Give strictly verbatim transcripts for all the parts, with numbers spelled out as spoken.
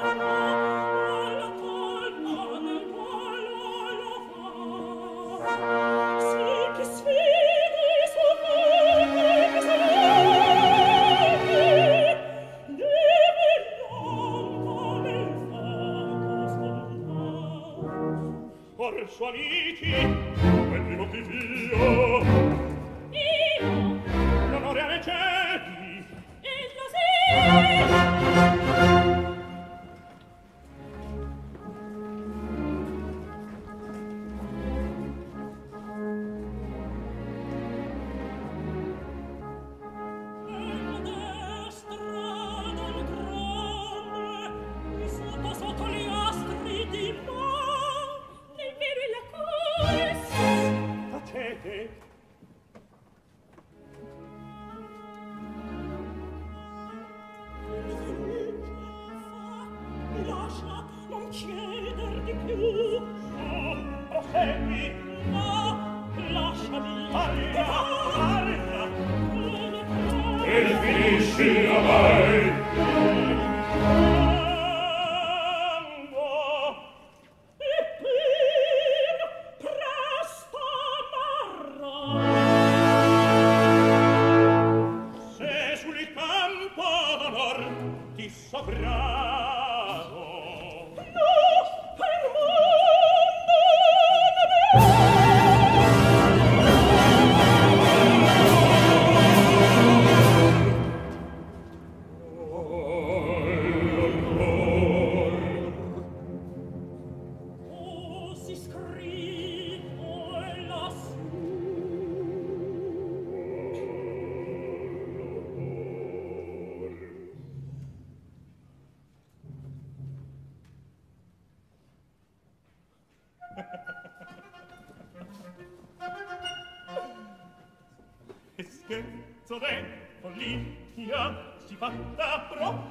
Scherzo de follia si fatta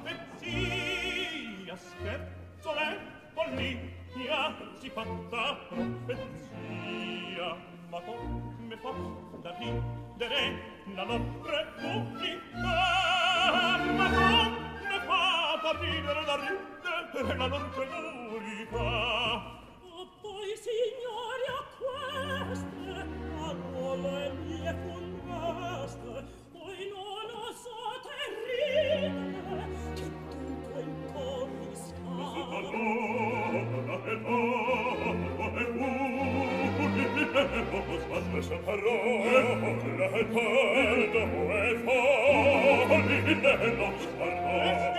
profezia, scherzo de follia si fatta profezia, ma come fa da ridere la lor repubblica, ma come fa da ridere da ridere la lor repubblica. Oh, poi signori a queste parole mie funeste, poi non osate ridere, che dunque incomisca. Questa parola è perdo e folli dello sparro.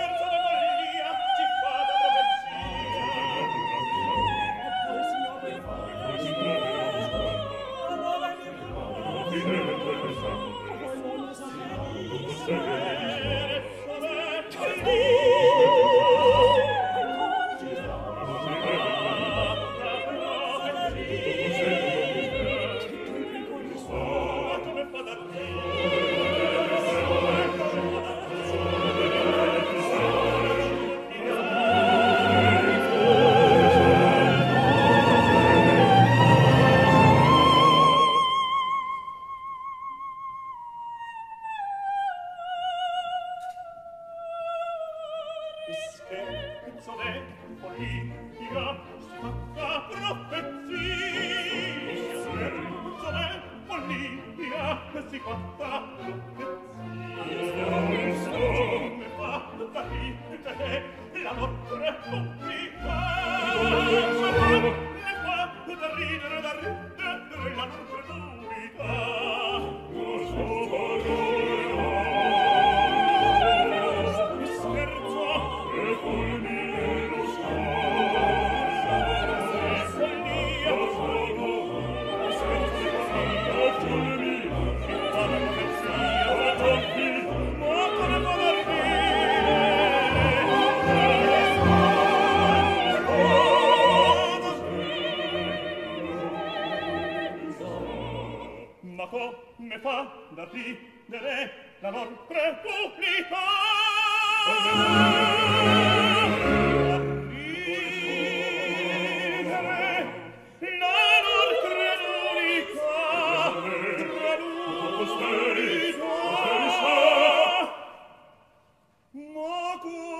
Come fa da ridere la lor repubblica? Da ridere la lor credulica, credulica. Ma come